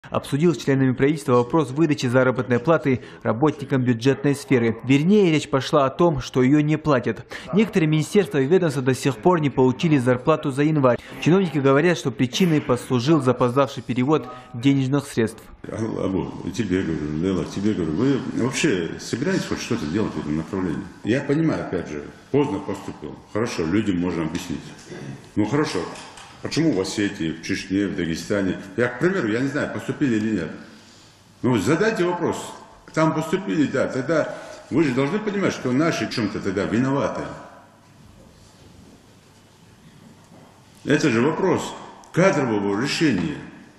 Обсудил с членами правительства вопрос выдачи заработной платы работникам бюджетной сферы. Вернее, речь пошла о том, что ее не платят. Некоторые министерства и ведомства до сих пор не получили зарплату за январь. Чиновники говорят, что причиной послужил запоздавший перевод денежных средств. Тебе говорю, Лейла, тебе говорю, вы вообще собираетесь хоть что-то делать в этом направлении? Я понимаю, опять же, поздно поступил. Хорошо, людям можно объяснить. Ну хорошо. Почему в Осетии, в Чечне, в Дагестане? Я, к примеру, я не знаю, поступили или нет. Ну, задайте вопрос. Там поступили, да, тогда вы же должны понимать, что наши в чем-то тогда виноваты. Это же вопрос кадрового решения.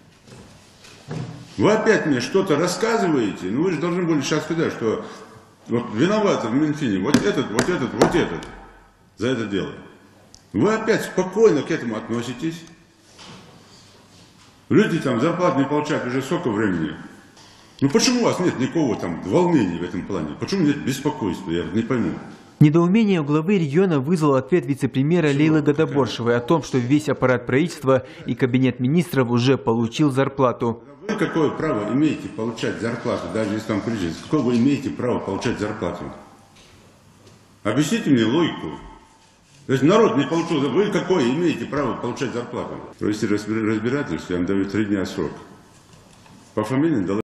Вы опять мне что-то рассказываете, но вы же должны были сейчас сказать, что вот виноваты в Минфине вот этот за это дело. Вы опять спокойно к этому относитесь. Люди там зарплату не получают уже сколько времени. Ну почему у вас нет никакого там волнения в этом плане? Почему нет беспокойства? Я не пойму. Недоумение у главы региона вызвал ответ вице-премьера Лейлы Гадаборшевой о том, что весь аппарат правительства и кабинет министров уже получил зарплату. Вы какое право имеете получать зарплату, даже если там кризис? Какое вы имеете право получать зарплату? Объясните мне логику. То есть народ не получил, вы какое имеете право получать зарплату? Если разбирательство, я вам даю 3 дня срок. По фамилии